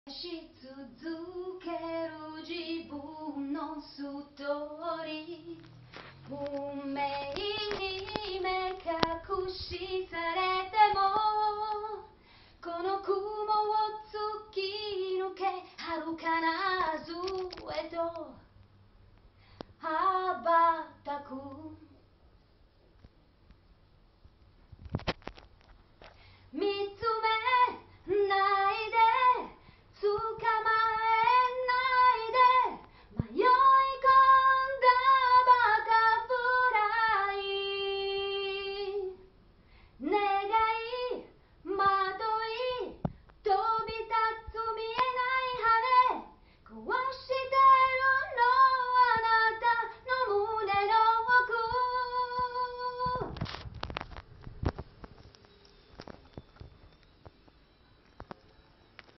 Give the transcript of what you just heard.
し続ける自分のストーリー、運命に目隠しされてもこの雲を突き抜け遥かな明日へと羽ばたく。見つめないで